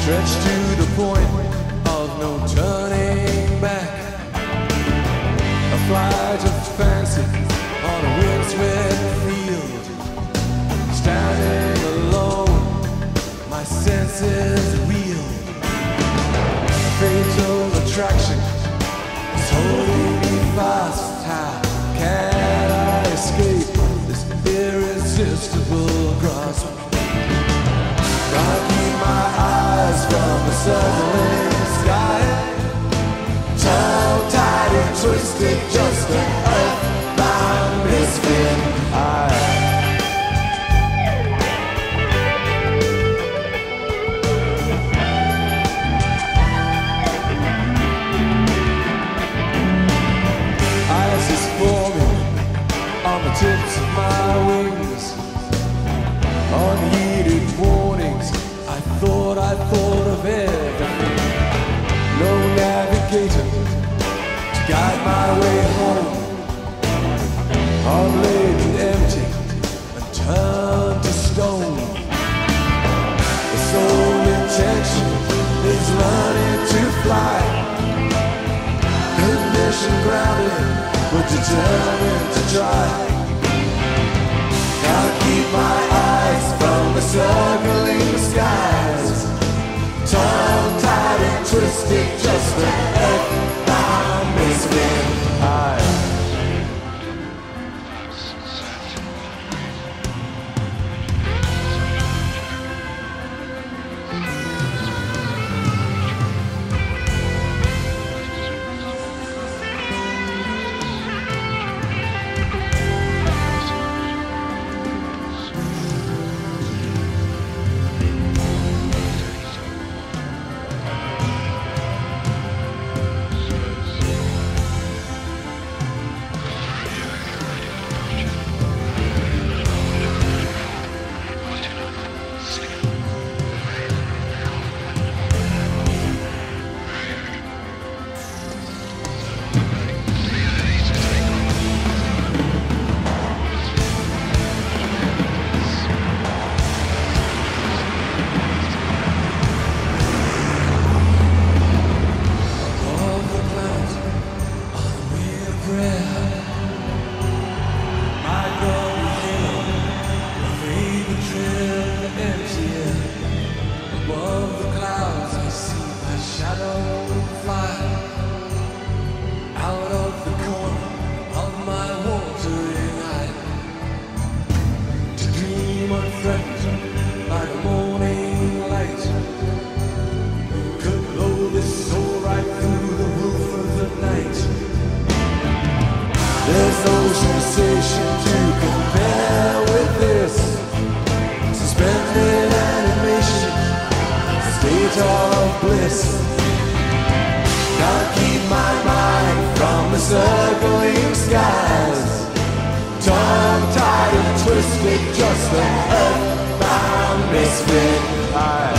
stretched to the point of no turning back. A flight of fancy on a windswept field. Standing alone, my senses reel. Fatal attraction is holding me fast. How can I escape this irresistible grasp? Gotta keep my eyes from the circling sky. Tongue-tied and twisted, just an earthbound misfit. Ice is forming on the tips of my wings. Unheeded warnings, I thought of everything. No navigator to guide my way home. Unladen, empty, and turned to stone. The sole intention is learning to fly. Condition grounded, but determined to try. Gotta keep my eyes from the circling skies. Tongue-tied and twisted, just an earthbound misfit. By the morning light, could blow this soul right through the roof of the night. There's no sensation to compare with this. Suspended animation, state of bliss. Gotta keep my mind from the circling skies. Tongue-tied and twisted, just an earthbound misfit.